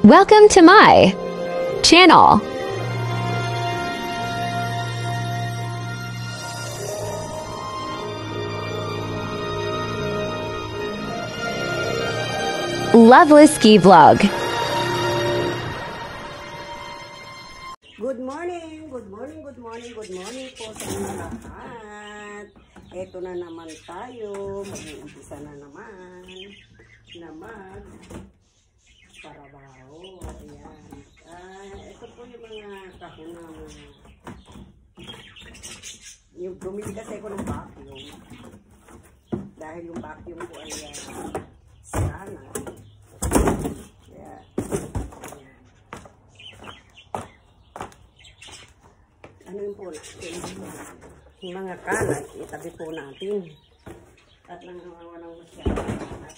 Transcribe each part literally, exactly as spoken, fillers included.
Welcome to my channel. Loveless Ski Vlog. Good morning, good morning, good morning, good morning po sa inyo lahat. Ito na naman tayo, mag-uumpisa na naman na mag parabaho. Ayan. Uh, ito po yung mga kahon na yung bumili kasi ako ng vacuum. Dahil yung vacuum ko ay uh, sira na. Kaya, ayan. Ano yung po natin? Yung mga kalat, itabi po natin. At nang walang masyadong kalat.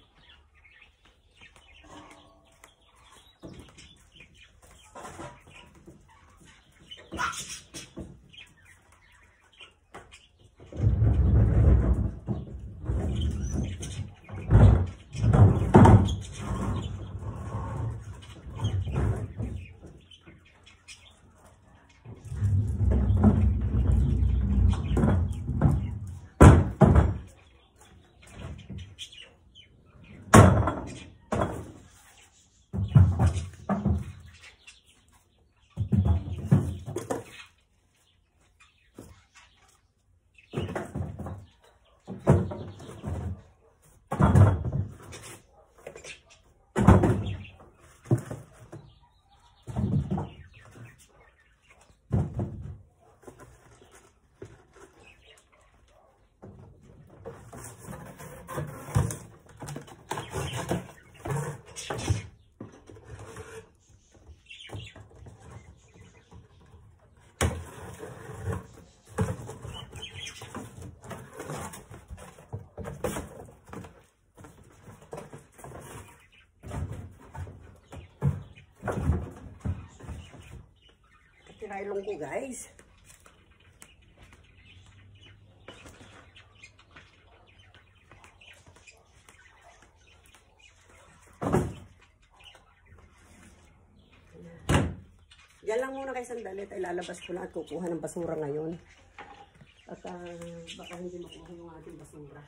Tirailong ko, guys. Diyan lang muna kayo sandali. Tayo lalabas ko na at kukuha ng basura ngayon. At uh, baka hindi makuha yung ating basura.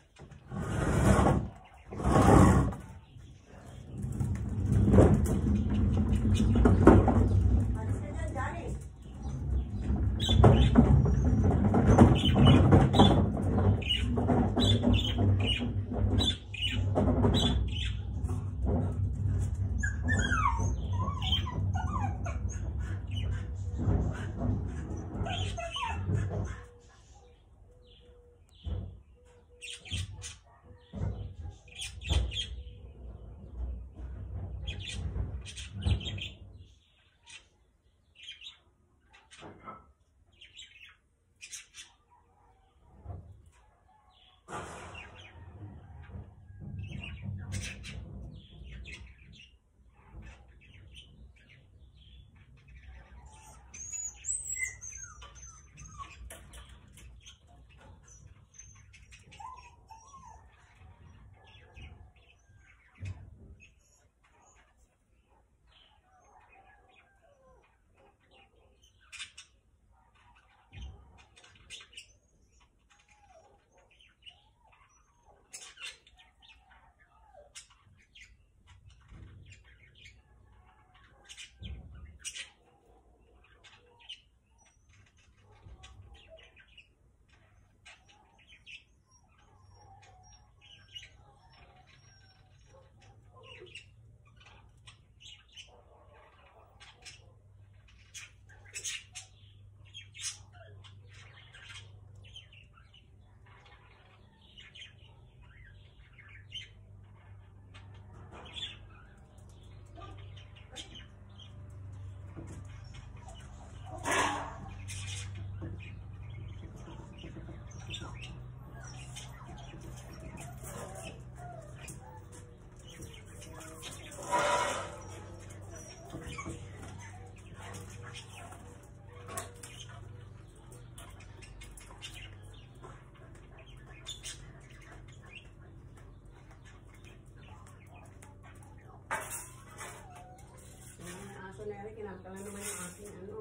kunwari, kinakala naman yung aking ano.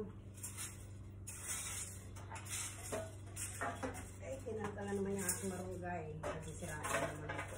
Eh, kinakala naman yung aking marunggay. Kasi sirain naman ito.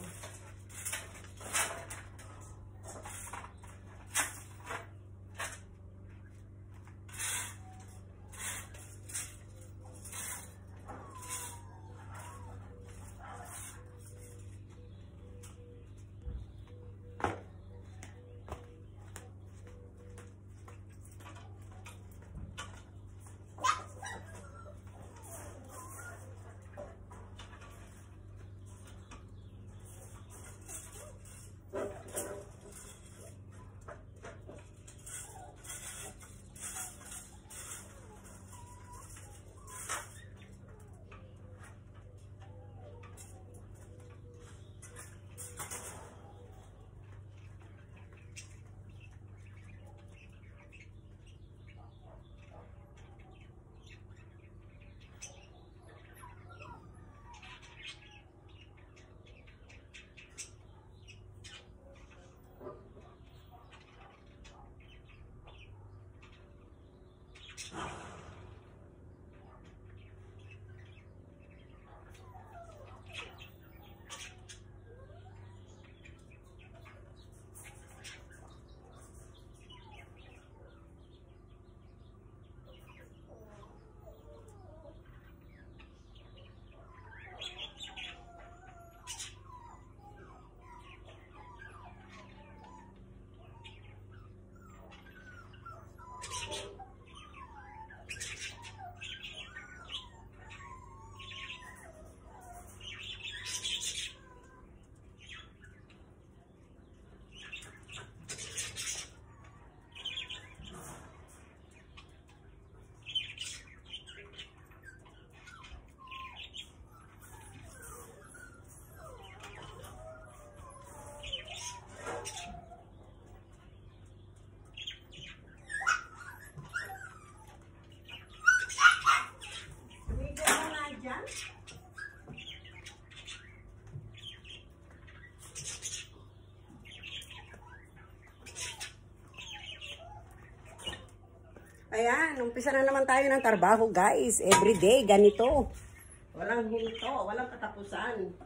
Ayan, umpisa na naman tayo ng trabaho, guys. Everyday, ganito. Walang hinto, walang katapusan.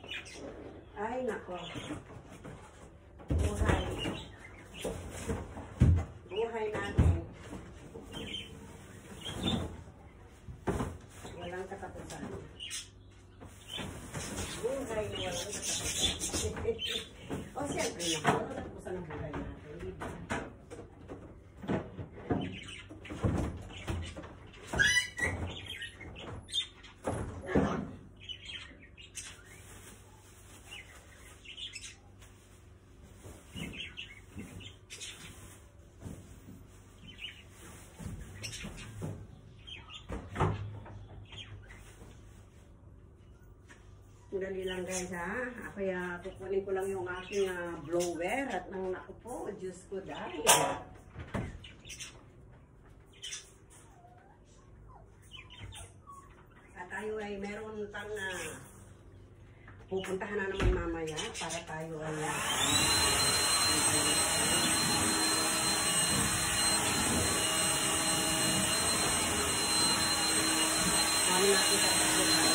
Ay, nako. Buhay. Buhay natin. Walang katapusan. Buhay na walang katapusan. O, siyempre na, walang katapusan ng buhay natin. Diba? Dali lang guys ha. Kaya kukunin ko lang yung aking uh, blower at nang naku po, Diyos ko dahil. At tayo ay meron tang uh, pupuntahan na naman mamaya para tayo ay uh, kami natin tatapos.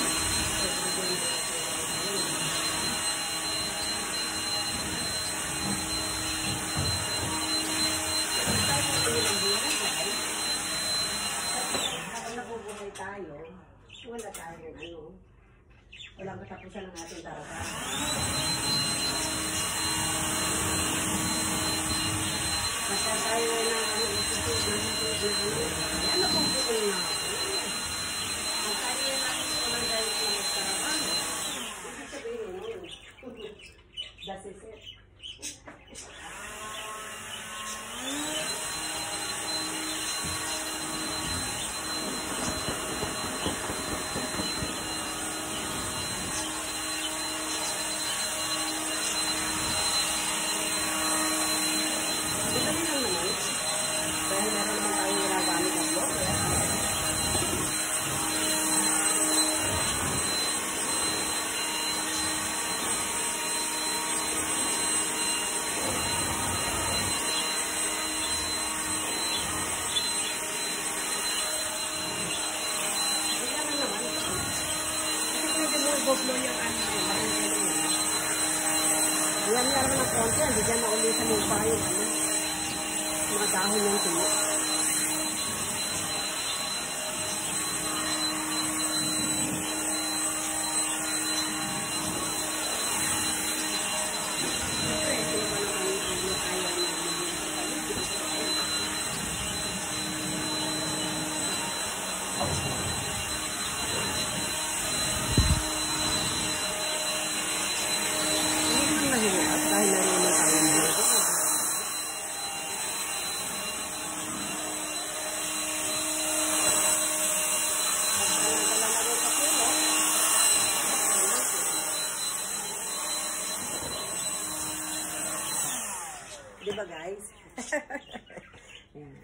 Tayo, wala tayong ano, walang katapusan ng ating talaga. Basta tayo na ano, isipin na isipin na ano, yan na pong putin na ako. Ang tayo na natin sa walang dahil sa magtrabaho. Ibig sabihin nun, that's it. Overflow yung ano. Yan meron ng konti, hindi dyan naulisan yung pa yung ano, mga dahon yung tuyo. Diba guys? Ayan.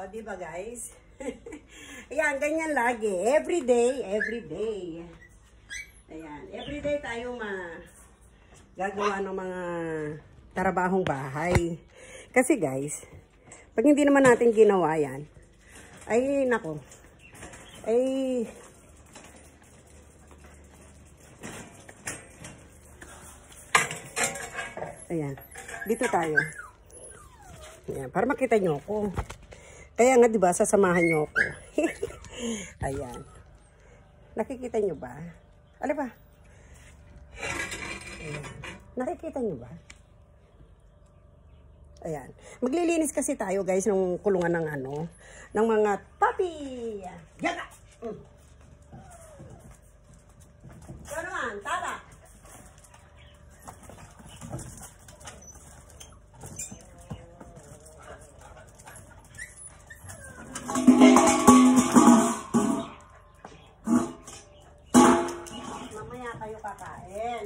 di ba guys? Ayan, ganyan lagi. Every day, every day. Ayan, every day tayo ma gagawa ng mga trabahong bahay. Kasi guys, pag hindi naman natin ginawa yan, ay nako, ay ayan, dito tayo. Ayan, para makita nyo ako. Kaya nga, di ba, sasamahan nyo ako. Ayan. Nakikita nyo ba? Ano ba? Ayan. Nakikita nyo ba? Ayan. Maglilinis kasi tayo, guys, ng kulungan ng ano, ng mga puppy. Yaga! Mm. Ikaw naman, tala. Mamaya kayo kakain.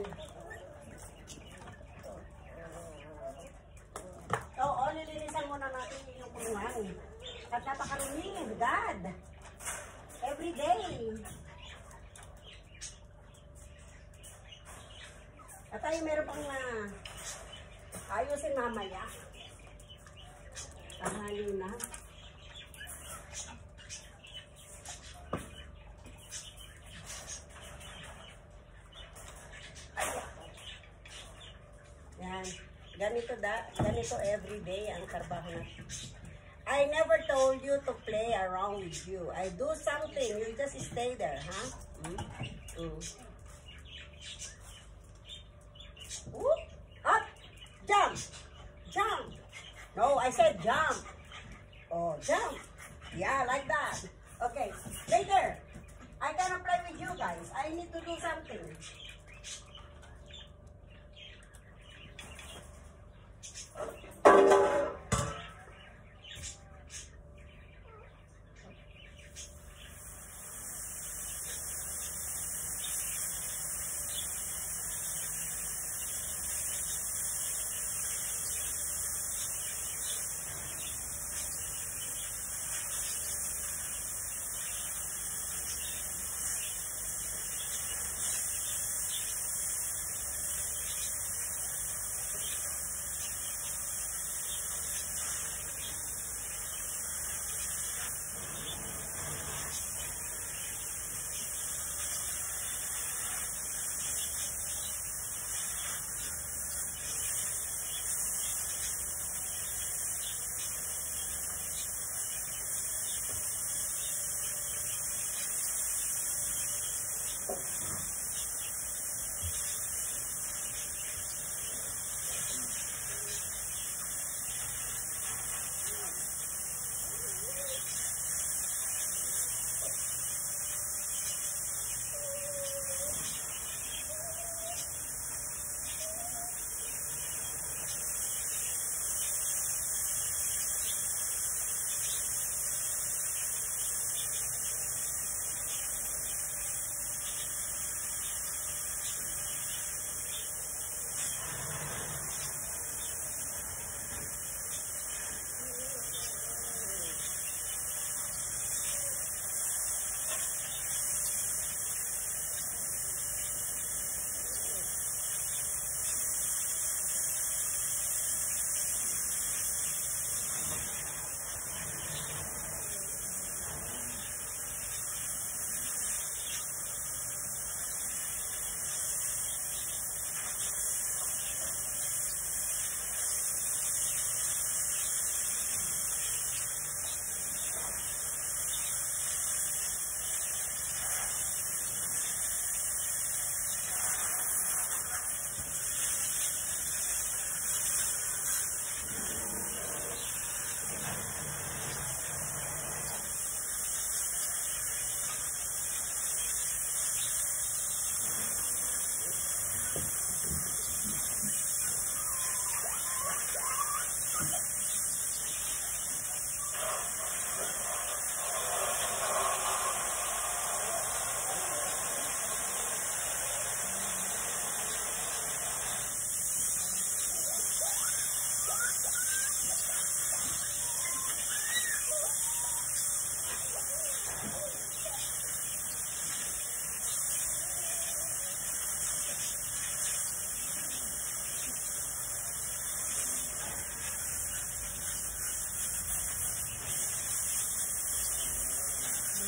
Oo, nilinisan muna natin yung kulungan. At napakarumi, God. Every day. At tayo meron pang uh, ayusin mamaya. Tahali na. Yan. Ganito da, ganito everyday ang trabaho natin. I never told you to play around with you. I do something, you just stay there, huh? Mm? Mm. Ooh. Up! Jump! Jump! No, I said jump. Oh, jump. Yeah, like that. Okay, later. I cannot play with you guys. I need to do something.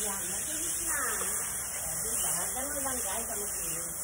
Yan, matinis na. Diba? Ganun lang guys ang mag-inis.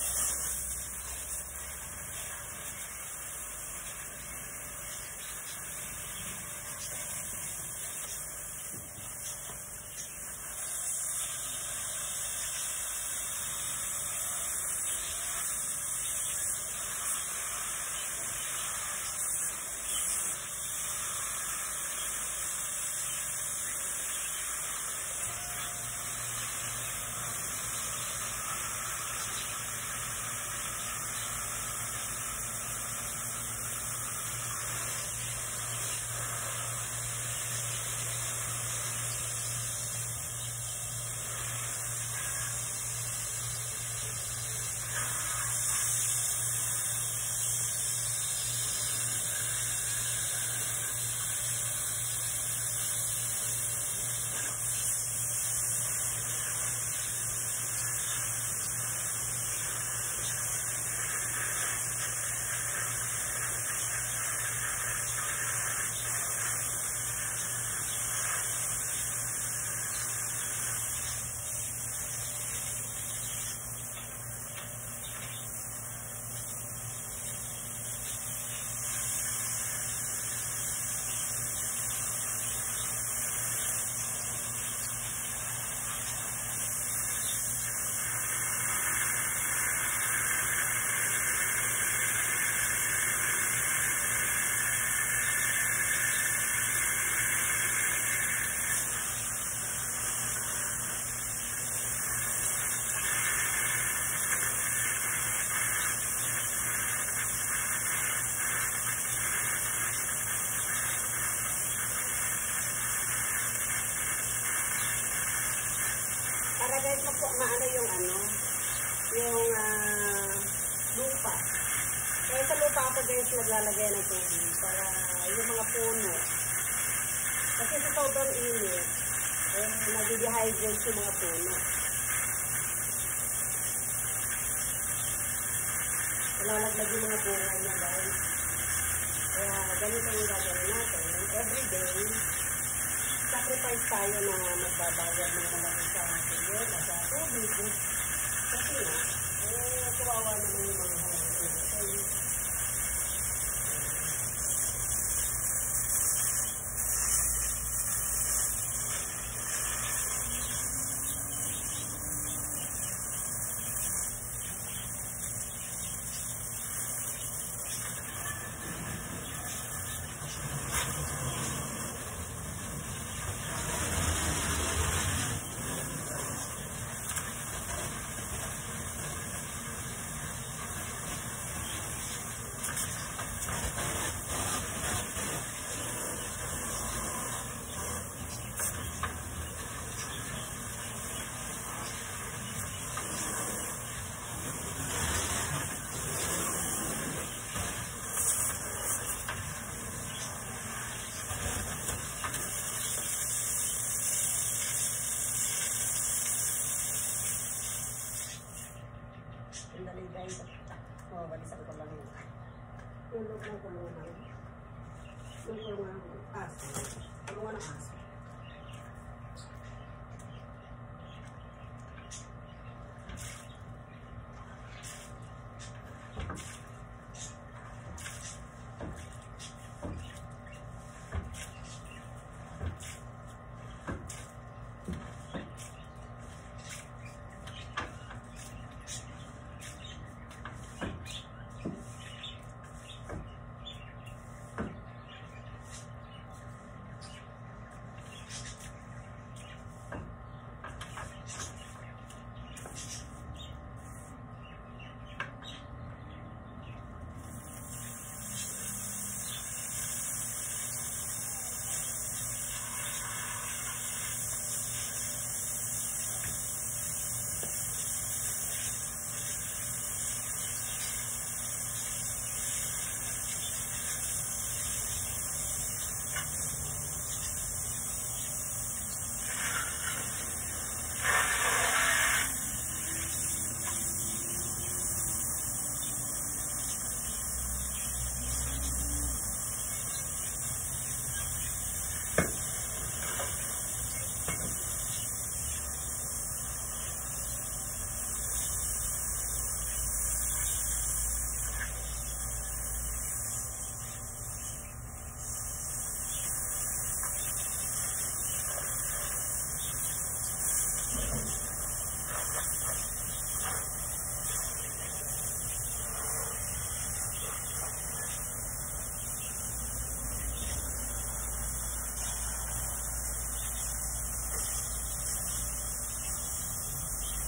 Para guys, mapo, maano yung ano, yung uh, lupa. Kaya sa lupa ako guys naglalagay ng tubig para yung mga puno. Kasi sa sobrang init, eh, nag-dehydrate yung mga puno. Nalalaglag yung mga bunga niya guys. Kaya ganito yung gagawin natin. Everyday, sacrifice tayo na magbabayad ng malaki sa tuyo at sa tubig. Kasi na, eh, kawawa naman yung mga halaman natin. Sandali guys. Oh, balisan ko lang yun. Tulog ng kulungan. Tulog ng aso. Kulungan ng aso.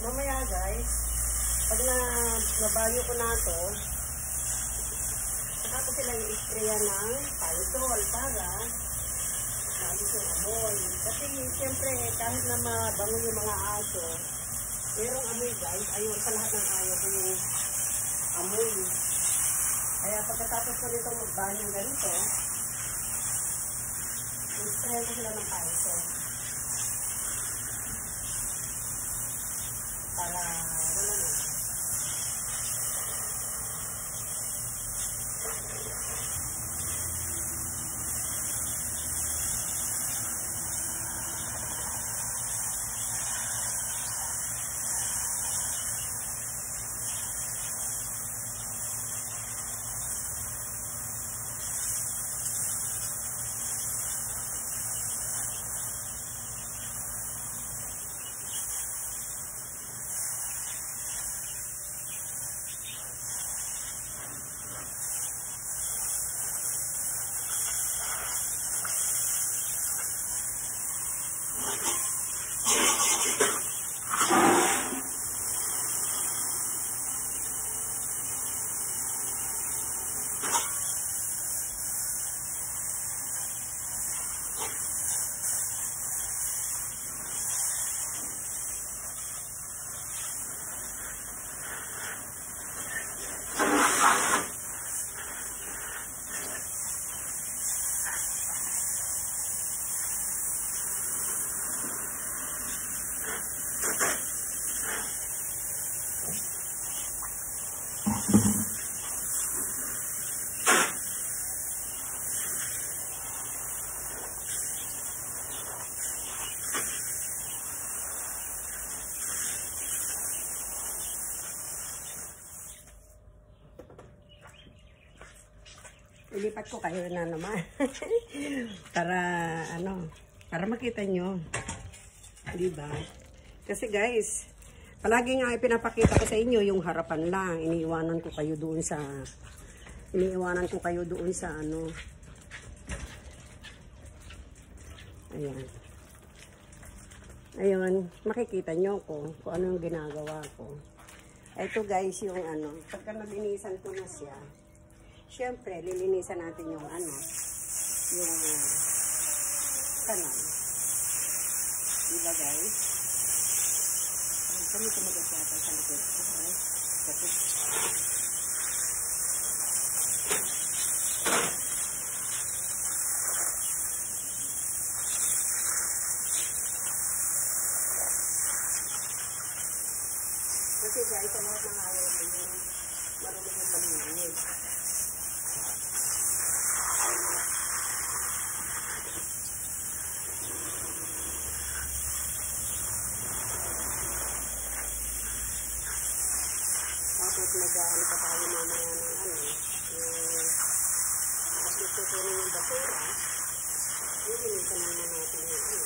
Mamaya guys, pag na nabanyo ko na to, saka ko sila i-sprayan ng Pantol para maalis yung amoy. Kasi siyempre kahit na mabango yung mga aso, merong amoy guys, ayaw sa lahat ng ayaw ko yung amoy. Kaya pagkatapos ko nito magbanyo ganito, i-sprayan ko sila ng Pantol. Para wala na. Ilipat ko kayo na naman. Para, ano, para makita nyo. Diba? Kasi guys, palagi nga ipinapakita ko sa inyo yung harapan lang. Iniiwanan ko kayo doon sa, iniiwanan ko kayo doon sa, ano. Ayan. Ayun, makikita nyo ko kung ano yung ginagawa ko. Ito guys, yung ano, pagka nalinisan ko na siya, siyempre, lilinisan natin yung ano, yung kanal. Diba guys? Kami tumagot yata sa likod. Kasi, kasi guys, sa lahat ng ayaw ko yung marunong yung palinis. Tapos nag-ano pa tayo mamaya ng ano, yung tapos nagtutunin yung basura, lilinisan naman natin yung ano.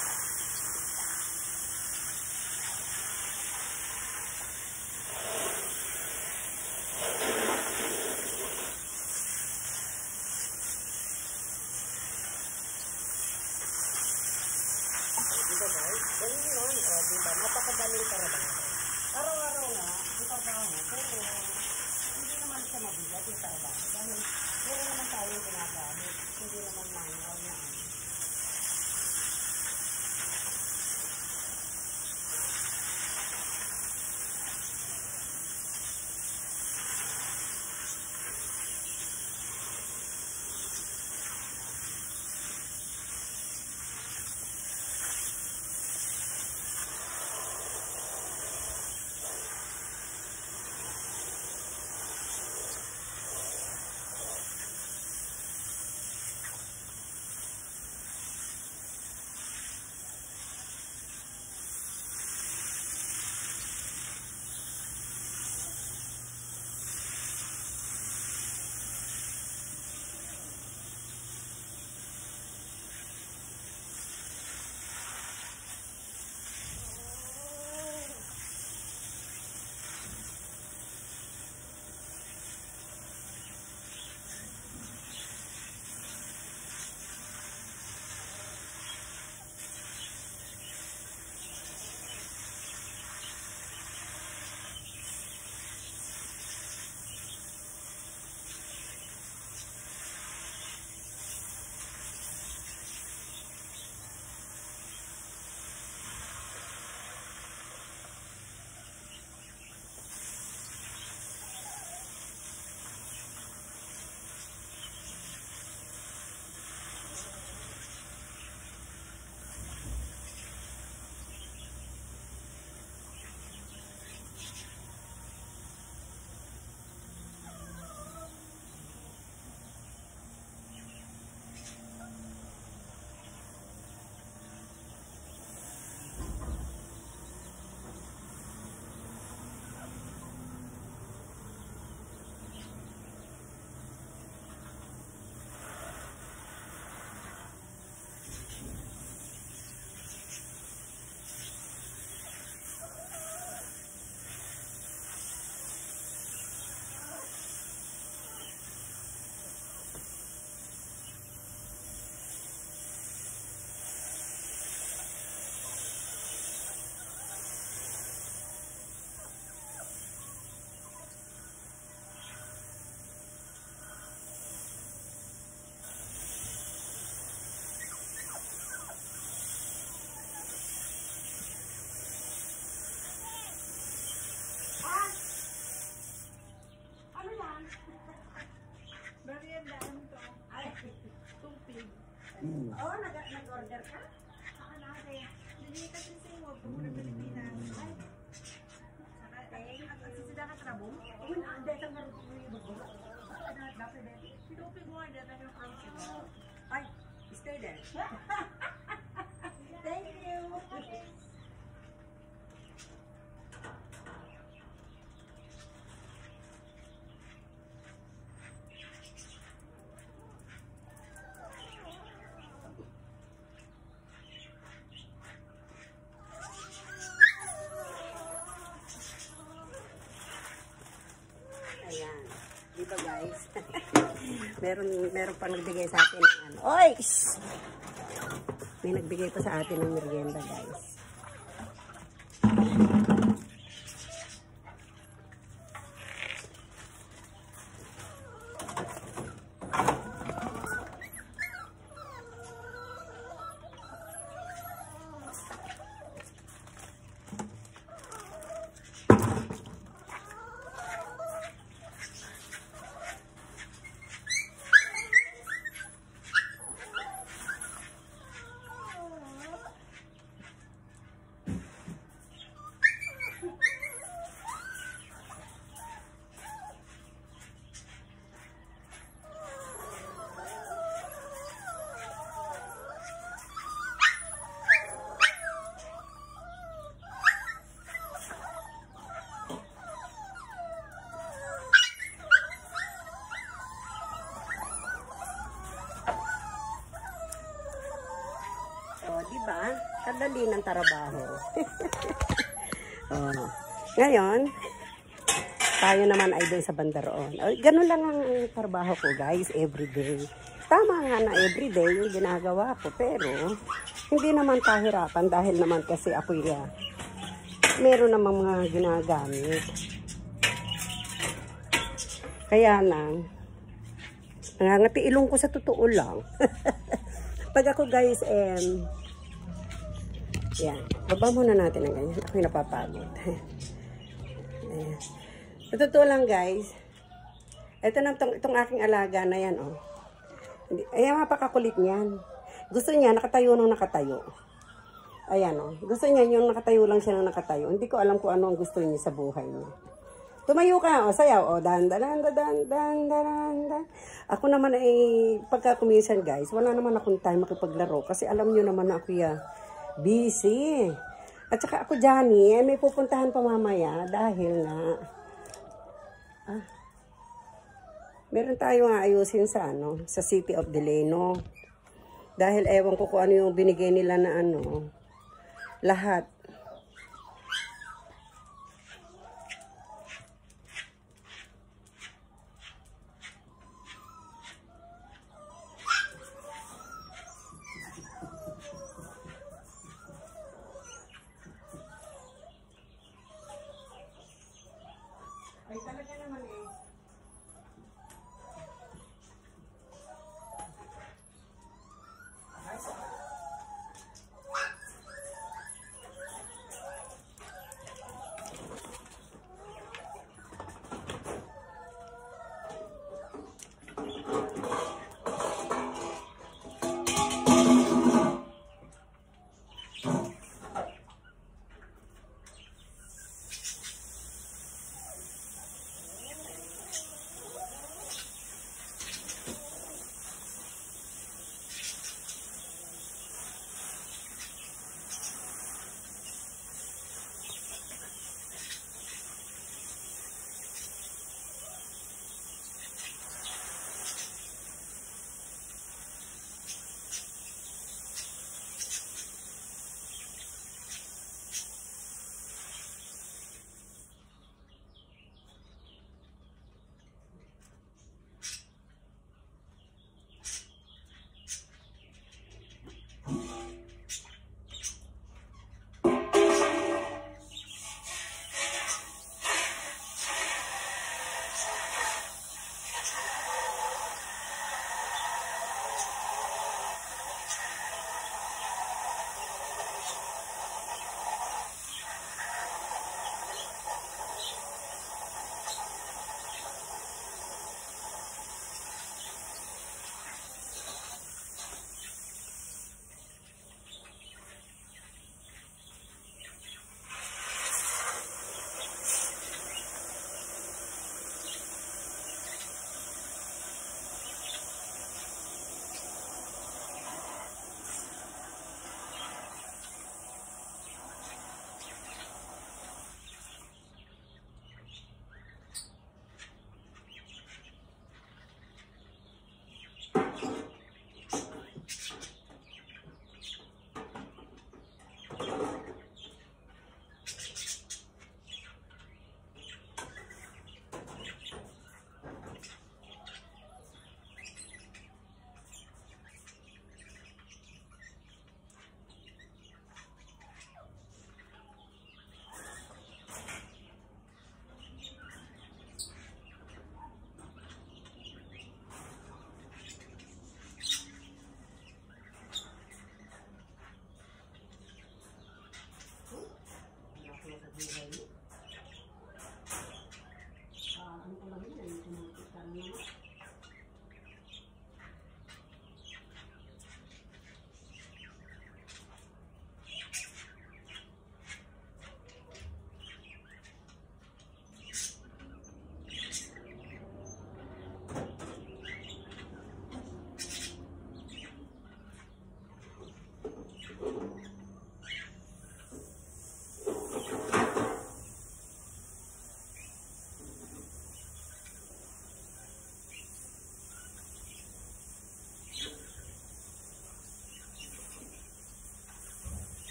Diba guys? Ganun yun. O, diba? Napakadaling trabaho. Araw-araw nga, yung trabaho, pero hindi naman siya mabigat yung trabaho. Dahil, pero naman tayo ginagamit. Hindi naman manual na ano. Oh, nag- nag-order ka? Ay, stay there. Thank you. Ayan. Di ba guys? meron, meron pa nagbigay sa atin ng ano. Oy! Shh! May nagbigay pa sa atin ng merienda guys. O, di ba? Kadali ng trabaho. Oh. Ngayon, tayo naman ay doon sa bandaroon. O, ganun lang ang trabaho ko, guys, everyday. Tama nga na everyday yung ginagawa ko, pero hindi naman kahirapan dahil naman kasi ako ya, meron namang mga ginagamit. Kaya lang, nangangati ilong ko sa totoo lang. Pag ako guys, um, yan, baba muna natin ang ganyan. Ako'y napapagod. Ayan. Sa totoo lang guys, ito na itong, itong aking alaga na yan, oh. Ayan, mapakakulit niyan. Gusto niya, nakatayo nang nakatayo. Ayan, oh. Gusto niya, yung nakatayo lang siya nang nakatayo. Hindi ko alam kung ano ang gusto niya sa buhay niya. Tumayo ka, o, sayaw, o, dan, dan, dan, dan, dan, dan, dan. Ako naman ay, pagka kuminsan guys, wala naman akong time makipaglaro, kasi alam nyo naman na ako ya, busy. At saka ako, Johnny, eh, may pupuntahan pa mamaya, dahil nga, ah, meron tayo nga ayusin sa, ano, sa City of Delano. Dahil ewan ko kung ano yung binigay nila na, ano, lahat. Ay, talaga naman eh.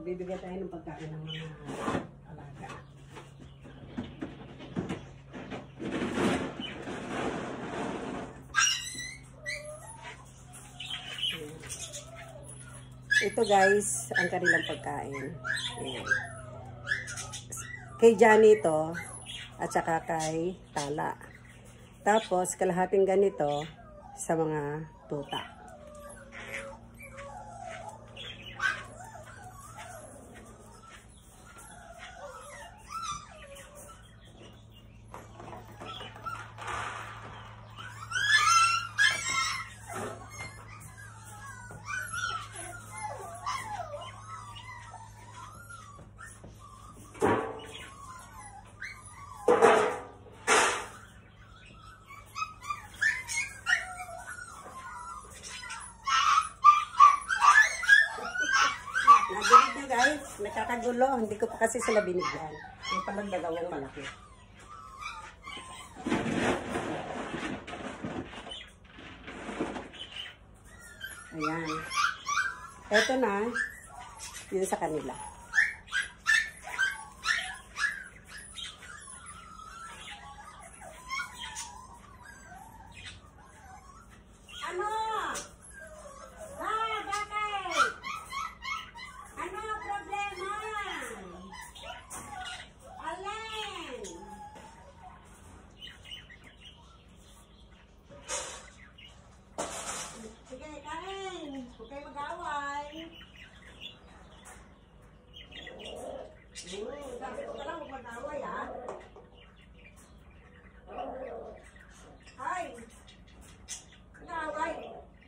Magbibigay tayo ng pagkain ng mga alaga. Ito guys, ang kanilang pagkain. Ayan. Kay Johnny ito, at saka kay Tala. Tapos, kalahating ganito sa mga tuta. Nagulit na guys, nakakagulo. Hindi ko pa kasi sila binigyan. Yung palang dalawang malaki. Ayan. Ito na, yun sa kanila. Ano? Ah, bakit? Ano problema? Alin? Sige, kain. Huwag kayo mag-away. Hmm, sabi ko ka lang, huwag mag-away, ha? Ay! Mag-away!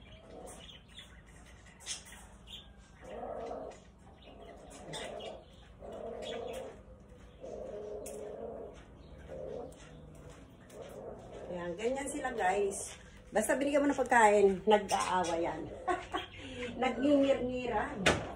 Ayan, ganyan sila guys. Basta binigyan mo ng pagkain, nag-aawa yan. Nag-ngingir-ngiran.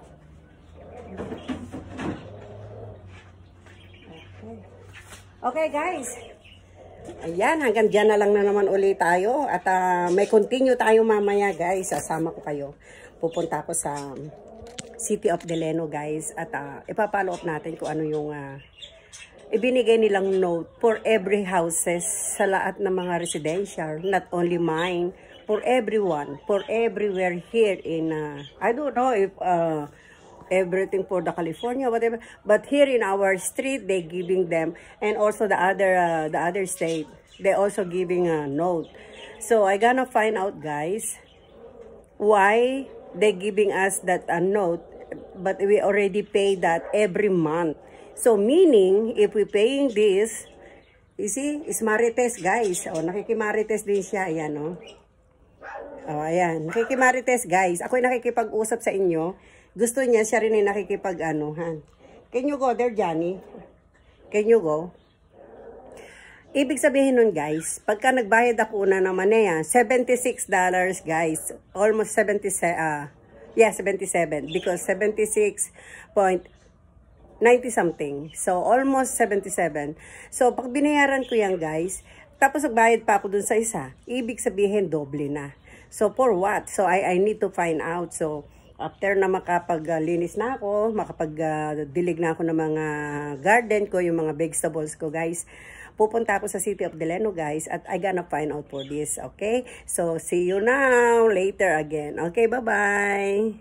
Okay. Okay guys. Ayan, hanggang dyan na lang na naman ulit tayo. At uh, may continue tayo mamaya guys. Sasama ko kayo. Pupunta ako sa City of Delano guys. At uh, ipapollow up natin kung ano yung uh, ibinigay nilang note for every houses sa lahat ng mga residential. Not only mine. For everyone. For everywhere here in, uh, I don't know if uh, everything for the California, whatever. But here in our street, they giving them. And also the other, uh, the other state, they also giving a note. So I gonna find out guys, why they giving us that a note, but we already pay that every month. So meaning, if we paying this, you see, is Marites guys. O, nakikimarites din siya. Ayan, o. O, ayan. Nakikimarites guys. Ako'y nakikipag-usap sa inyo. Gusto niya, siya rin ay nakikipag-anuhan. Can you go there, Johnny? Can you go? Ibig sabihin nun guys, pagka nagbayad ako na naman na yan, seventy-six dollars guys. Almost seventy-seven, uh, yeah, seventy-seven. Because seventy-six point ninety something. So, almost seventy-seven. So, pag binayaran ko yan guys, tapos nagbayad pa ako dun sa isa, ibig sabihin doble na. So, for what? So, I, I need to find out. So, after na makapaglinis na ako, makapag-dilig uh, na ako ng mga garden ko, yung mga vegetables ko guys, pupunta ako sa City of Delano guys, at I gonna find out for this, okay? So, see you now, later again. Okay, bye-bye!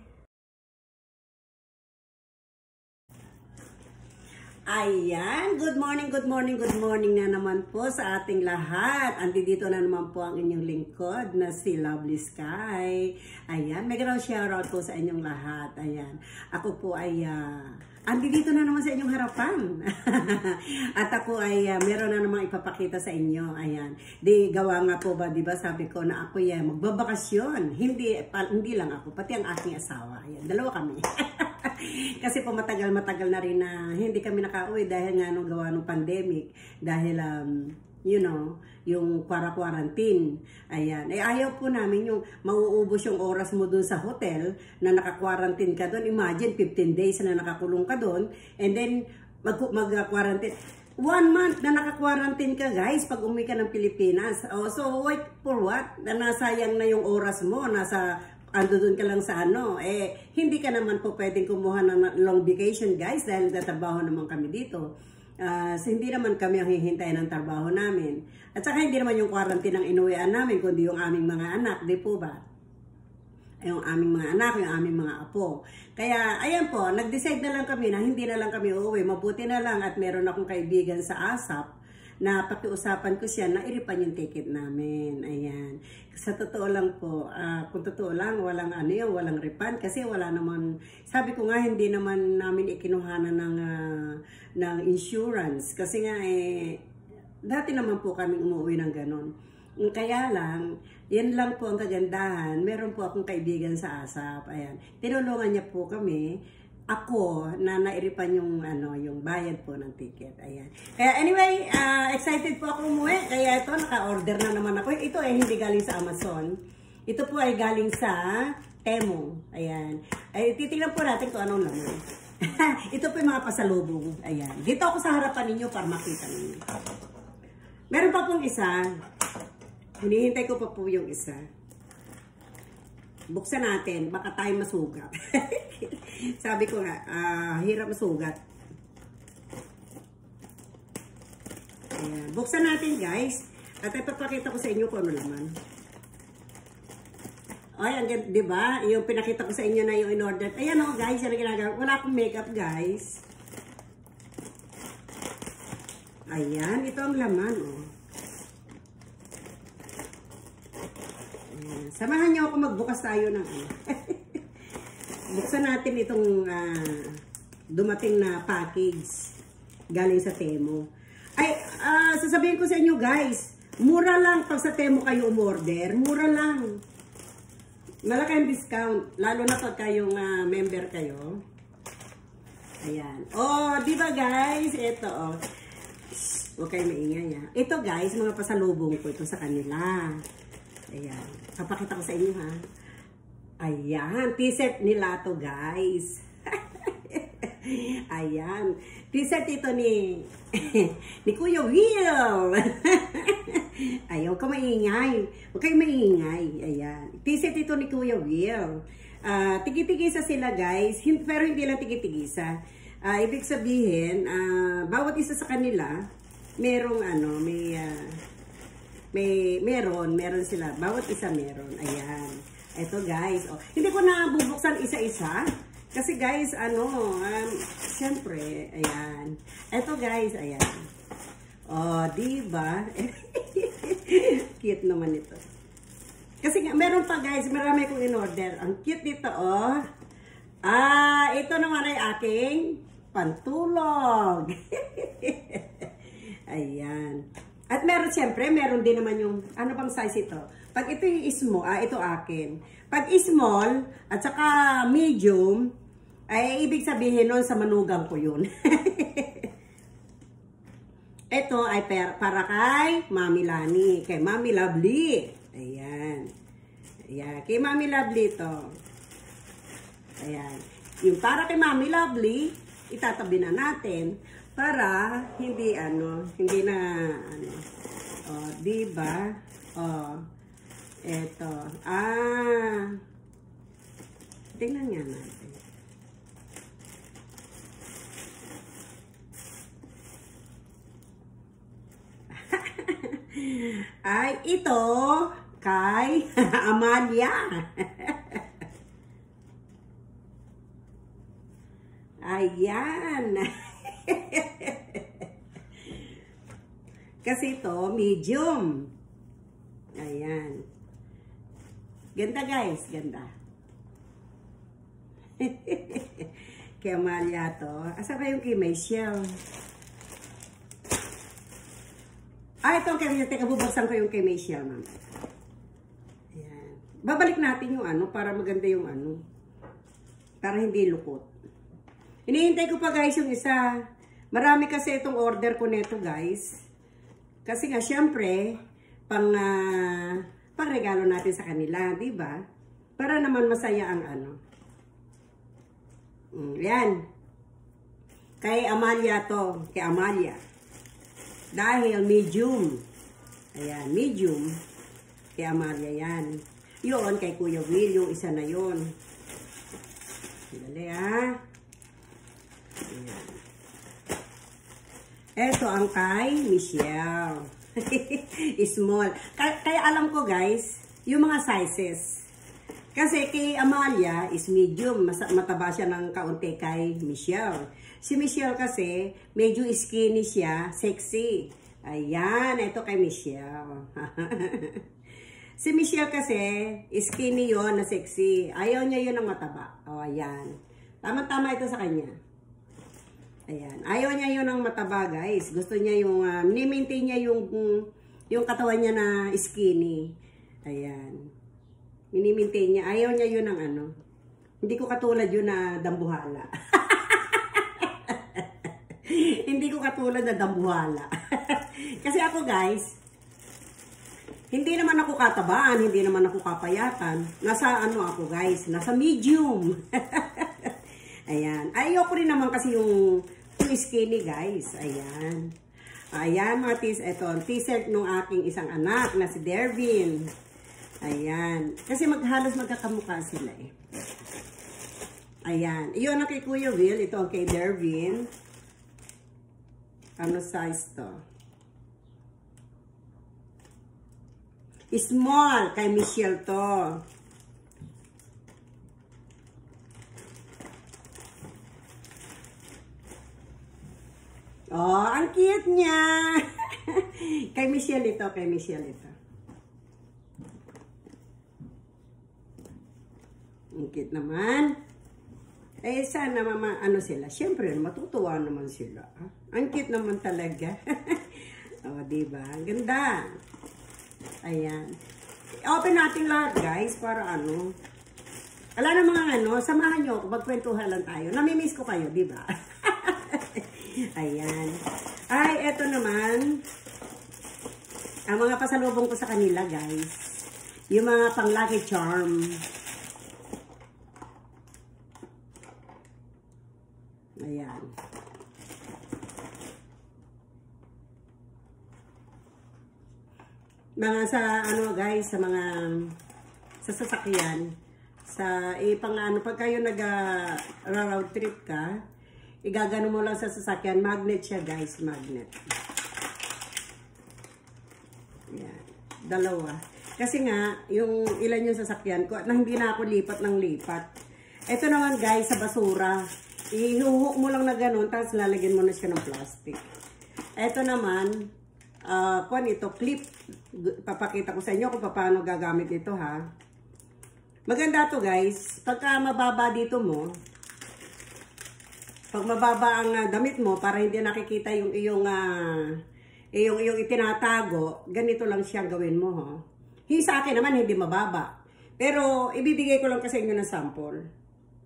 Ayan, good morning, good morning, good morning na naman po sa ating lahat. Andito na naman po ang inyong lingkod na si Lovely Sky. Ayan, may ground shoutout po sa inyong lahat. Ayan, ako po ay uh, andito na naman sa inyong harapan. At ako ay uh, meron na naman ipapakita sa inyo. Ayan, di gawa nga po ba, di ba sabi ko na ako ay magbabakasyon. Hindi, pa, hindi lang ako, pati ang aking asawa. Ayan, dalawa kami. Kasi po matagal-matagal na rin na hindi kami nakauwi dahil nga nung gawa ng pandemic. Dahil, um, you know, yung para-quarantine. Ayan. Eh, ayaw po namin yung mauubos yung oras mo dun sa hotel na naka-quarantine ka dun. Imagine, fifteen days na nakakulong ka dun. And then, mag-quarantine. One month na naka-quarantine ka, guys, pag umuwi ka ng Pilipinas. Oh, so, wait for what? Na nasayang na yung oras mo. Nasa ando doon ka lang sa ano, eh, hindi ka naman po pwedeng kumuha ng long vacation, guys, dahil nagtatrabaho naman kami dito. Uh, so, hindi naman kami ang hihintayin ng trabaho namin. At saka hindi naman yung quarantine ang inuwian namin, kundi yung aming mga anak, di po ba? Yung aming mga anak, yung aming mga apo. Kaya, ayan po, nag-decide na lang kami na hindi na lang kami uuwi. Mabuti na lang at meron akong kaibigan sa ASAP na pakiusapan ko siya na iripan yung ticket namin. Ayan. Sa totoo lang po, uh, kung totoo lang, walang ano yun, walang refund. Kasi wala naman, sabi ko nga, hindi naman namin ikinuhanan ng, uh, ng insurance. Kasi nga, eh, dati naman po kami umuwi ng ganon. Kaya lang, yan lang po ang kagandahan. Meron po akong kaibigan sa ASAP. Ayan. Tinulungan niya po kami. Ako na nairipan yung ano yung bayad po ng ticket. Ayan. Kaya anyway, uh, excited po ako umuwi. Kaya ito naka-order na naman ako. Ito ay hindi galing sa Amazon. Ito po ay galing sa Temu. Ayan. Ay titingnan po natin kung anong laman. Ito po yung mga pasalubong. Ayan. Dito ako sa harapan ninyo para makita ninyo. Meron pa pong isa. Hinihintay ko pa po yung isa. Buksan natin, baka tayo masugat. Sabi ko nga, uh, hirap masugat. Ayan. Buksan natin, guys. At ipapakita ko sa inyo kung ano laman. Ay, ang ganda, di ba? Yung pinakita ko sa inyo na yung in-order. Ayan o, oh, guys, yan ang ginagawa. Wala akong makeup, guys. Ayan, ito ang laman, oh. Samahan niyo ako magbukas tayo ng ano. Buksan natin itong uh, dumating na package galing sa Temu. Ay, uh, sasabihin ko sa inyo guys, mura lang pag sa Temu kayo umorder. Mura lang. Malaki ang discount. Lalo na pag kayong uh, member kayo. Ayan. Oh, di ba guys? Ito oh. Huwag kayo maingay ha. Ito guys, mga pasalubong ko ito sa kanila. Ayan. Papakita ko sa inyo ha. Ayan. T-shirt nila to guys. Ayan. T-shirt ito ni ni Kuya Will. Ayaw ka maingay. Huwag kayo maingay. Ayan. T-shirt ito ni Kuya Will. Uh, tigi-tigisa sila guys. Pero hindi lang tigi-tigisa. Uh, ibig sabihin, uh, bawat isa sa kanila, merong ano, may... Uh, May, meron, meron sila. Bawat isa meron. Ayan. Ito guys. Oh. Hindi ko na bubuksan isa-isa. Kasi guys, ano, um, syempre, ayan. Ito guys, ayan. Oh, diba? Cute naman ito. Kasi nga, meron pa guys, marami kong in-order. Ang cute nito, oh. Ah, ito naman ay aking pantulog. Ayan. At meron, siyempre, meron din naman yung, ano bang size ito? Pag ito yung small, ah, ito akin. Pag small, at saka medium, ay ibig sabihin nun sa manugang ko yun. Ito ay per, para kay Mami Lani, kay Mami Lovely. Ayan. Ayan, kay Mami Lovely ito. Ayan. Yung para kay Mami Lovely, itatabi na natin. Para hindi ano, hindi na ano. Oh, di ba? Oh. Eto. Ah. Tingnan nga natin. Ay, ito kay Amalia. Ayan. Kasi ito, medium. Ayan. Ganda guys, ganda. Kay Amalia to. Asa ba yung kay Michelle? Ah, ito kay Michelle. Teka, bubuksan ko yung kay Michelle, ma'am. Ayan. Babalik natin yung ano, para maganda yung ano. Para hindi lukot. Hinihintay ko pa guys yung isa. Marami kasi itong order ko neto guys. Kasi nga syempre, pang, uh, pang regalo natin sa kanila, di ba? Para naman masaya ang ano. Mm, yan. Kay Amalia to. Kay Amalia. Dahil medium. Ayan, medium. Kay Amalia yan. Yun, kay Kuya Will, yung isa na yun. Dali ha. Ayan. Ito ang kay Michelle. Small. Kaya, kaya alam ko guys, yung mga sizes. Kasi kay Amalia is medium. Mas, mataba siya ng kaunti kay Michelle. Si Michelle kasi, medyo skinny siya, sexy. Ayan, ito kay Michelle. Si Michelle kasi, skinny yon na sexy. Ayaw niya yun ng mataba. O, ayan. Tama-tama ito sa kanya. Ayan. Ayaw niya yun ng mataba, guys. Gusto niya yung, uh, mini-maintain niya yung, yung katawan niya na skinny. Ayan. Mini-maintain niya. Ayaw niya yun ng ano. Hindi ko katulad yun na dambuhala. Hindi ko katulad na dambuhala. Kasi ako, guys, hindi naman ako katabaan, hindi naman ako kapayatan. Nasa ano ako, guys, nasa medium. Ayan. Ayoko rin naman kasi yung too skinny, guys. Ayan. Ayan, mga tis, ito, t-shirt ng aking isang anak na si Dervin. Ayan. Kasi maghalos magkakamukha sila eh. Ayan. Iyon ang kay Kuya Will. Ito ang kay Dervin. Ano size to? Small. Kay Michelle to. Oh, ang cute niya. Kay Michelle ito. Kay Michelle ito. Ang cute naman. Eh, sana mama, ano sila? Siyempre, matutuwa naman sila. Ah? Ang cute naman talaga. O, oh, diba? Ang ganda. Ayan. Open natin lahat, guys, para ano. Wala na mga ano, samahan nyo ako, magkwentuhan lang tayo. Namimiss ko kayo, diba? Ayan. Ay, eto naman. Ang mga pasalubong ko sa kanila, guys. Yung mga pang Lucky Charm. Ayan. Mga sa ano guys, sa mga sa sasakyan, sa ipang eh, ano pag kayo nag uh, road trip ka, igagano mo lang sa sasakyan, magnet siya guys, magnet. Ayan. Dalawa. Kasi nga, yung ilan yung sasakyan ko, na hindi na ako lipat ng lipat. Ito naman guys, sa basura. Ihuhuk mo lang na ganun, tapos lalagyan mo na siya ng plastic. Ito naman, uh, kung ito, clip. Papakita ko sa inyo kung paano gagamit ito ha. Maganda to guys. Pagka mababa dito mo, pag mababa ang uh, damit mo, para hindi nakikita yung iyong, uh, iyong, iyong itinatago, ganito lang siyang gawin mo ha. Yung sa akin naman, hindi mababa. Pero, ibibigay ko lang kasi inyo ng sample.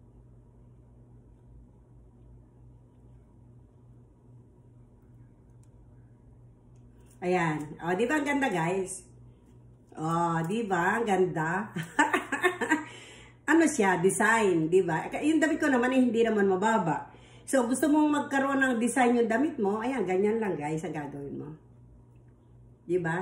Ayan. O, di ba ang ganda, guys? O, di ba? Ang ganda. Ano siya? Design, di ba? Yung damit ko naman, eh, hindi naman mababa. So, gusto mong magkaroon ng design yung damit mo, ayan, ganyan lang, guys, ang gagawin mo. Di ba?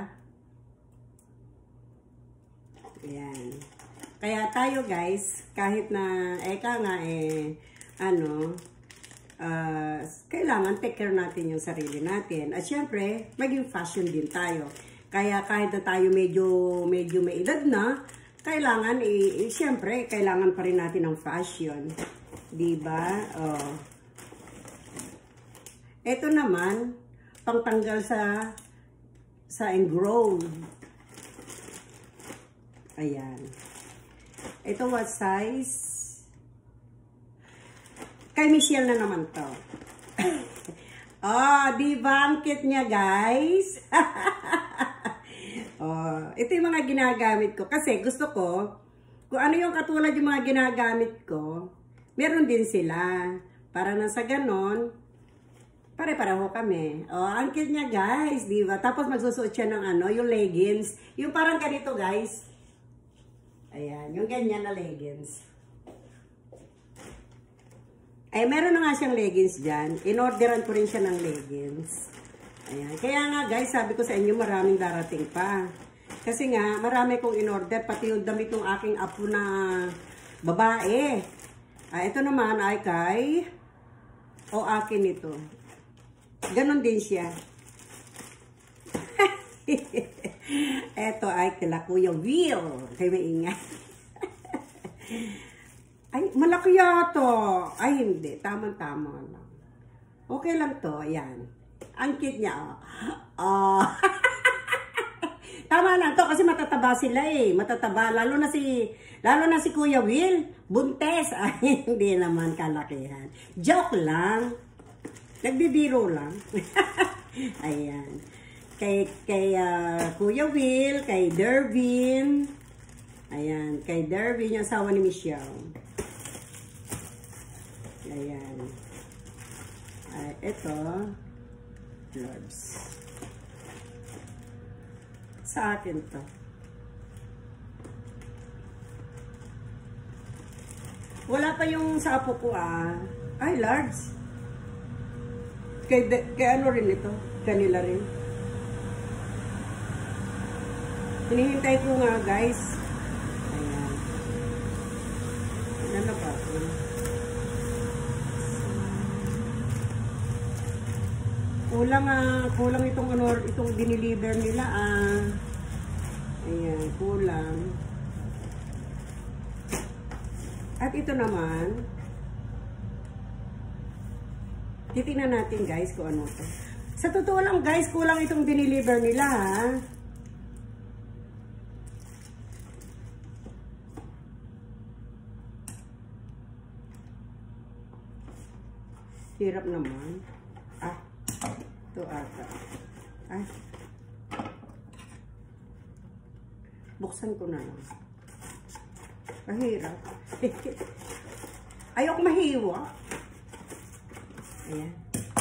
Ayan. Kaya tayo, guys, kahit na, eka nga, eh, ano, Uh, kailangan take care natin yung sarili natin. At syempre, maging fashion din tayo. Kaya kahit na tayo medyo, medyo may edad na, kailangan, eh, eh, syempre, kailangan pa rin natin ng fashion. Diba? Oh. Ito naman, pangtanggal sa sa engrown. Ayan. Ito what size? Kay Michelle na naman to. Oh, di ba? Ang cute niya, guys. Oh, ito yung mga ginagamit ko. Kasi gusto ko, kung ano yung katulad yung mga ginagamit ko, meron din sila. Para na sa ganon, pare-pareho kami. Oh, ang cute niya, guys. Di ba? Tapos magsusuot siya ng ano, yung leggings. Yung parang ganito, guys. Ayan, yung ganyan na leggings. Eh, meron na nga siyang leggings dyan. In-orderan ko rin siya ng leggings. Ayan. Kaya nga guys, sabi ko sa inyo, maraming darating pa. Kasi nga, marami kong in-order, pati yung damit ng aking apo na babae. Ah, ito naman ay kay, o akin ito. Ganon din siya. Ito ay kila Kuya Will. Kaya maingay. Ay, malaki yata. Ay, hindi. Tama-tama lang. Okay lang to. Ayan. Ang cute niya. Oh. Oh. Tama lang to kasi matataba sila eh. Matataba. Lalo na si, lalo na si Kuya Will. Buntes. Ay, hindi naman kalakihan. Joke lang. Nagbibiro lang. Ayan. Kay, kay uh, Kuya Will, kay Dervin. Ayan. Kay Dervin, yung asawa ni Michelle. Ayan. Ay, ito. Gloves. Sa akin to. Wala pa yung sa apo ko ah. Ay, large. Kay, kay ano rin ito? Kanila rin. Hinihintay ko nga guys. Ayan. Ano ba? Kulang ah, kulang itong ano, itong diniliver nila ah. Ayan, kulang. At ito naman, titingnan natin guys kung ano to. Sa totoo lang guys, kulang itong diniliver nila ha. Hirap naman. Ah. Ito ata. Ay. Buksan ko na lang. Mahirap. Ayok mahiwa. Ayan.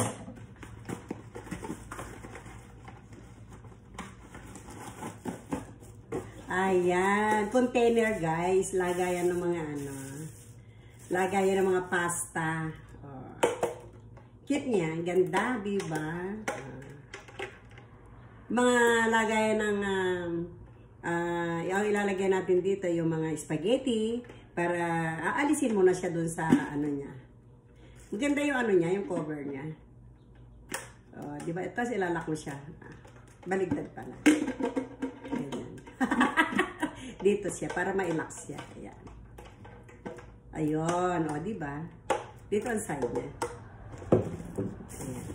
Ayan. Container guys. Lagayan ng mga ano. Lagayan ng mga pasta. Oh. Cute niya. Ganda, diba? Uh, mga lagayan ng um, uh, yung ilalagay natin dito yung mga spaghetti para aalisin mo na siya dun sa ano niya. Maganda yung ano niya, yung cover niya. Oh, diba? Tapos ilalak mo siya. Ah, baligtad pala. Ayan. Dito siya para mailak siya. Ayan. Ayun. O, diba? Dito ang side niya. Ayan.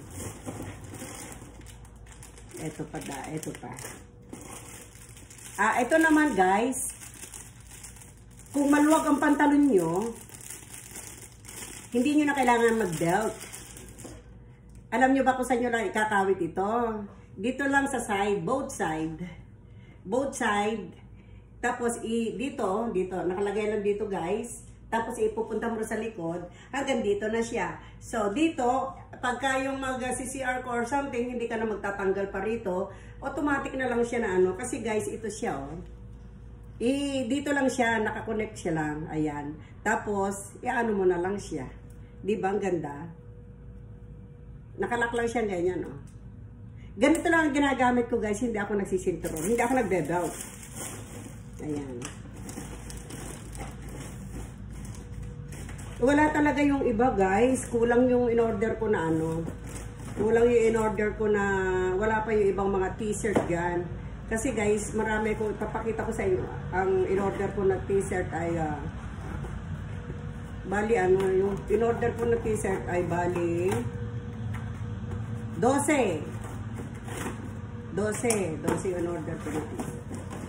Ito pa da, ito pa. Ah, ito naman guys. Kung maluwag ang pantalon nyo, hindi nyo na kailangan mag-belt. Alam nyo ba kung saan nyo lang ikakawit ito? Dito lang sa side, both side. Both side. Tapos i dito, dito, nakalagay lang dito guys. Tapos ipupunta mo sa likod, hanggang dito na siya. So, dito, pagka yung mag-C C R ko or something, hindi ka na magtatanggal pa rito, automatic na lang siya na ano. Kasi guys, ito siya, oh. I, dito lang siya, nakakonect siya lang. Ayan. Tapos, i-ano mo na lang siya. Di ba? Ang ganda. Nakalak lang siya ganyan, oh. Ganito lang ang ginagamit ko, guys. Hindi ako nagsisinturon. Hindi ako nagbe-belt. Ayan. Wala talaga yung iba guys, kulang yung in-order ko na ano, kulang yung in-order ko na, wala pa yung ibang mga t-shirt yan. Kasi guys, marami ko, ipapakita ko sa inyo, ang in-order ko na t-shirt ay, uh, bali ano, yung in-order ko na t-shirt ay bali, dose. Dose, dose yung in-order ko na t-shirt.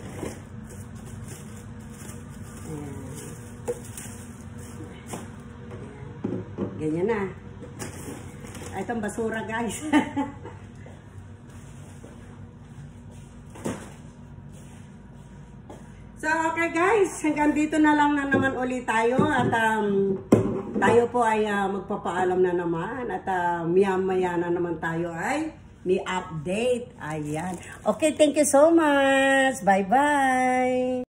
Ayan. Ganyan na. Ay, itong basura, guys. So, okay guys. Hanggang dito na lang na naman ulit tayo. At um, tayo po ay uh, magpapaalam na naman. At uh, maya-maya na naman tayo ay may update. Ayan. Okay, thank you so much. Bye-bye.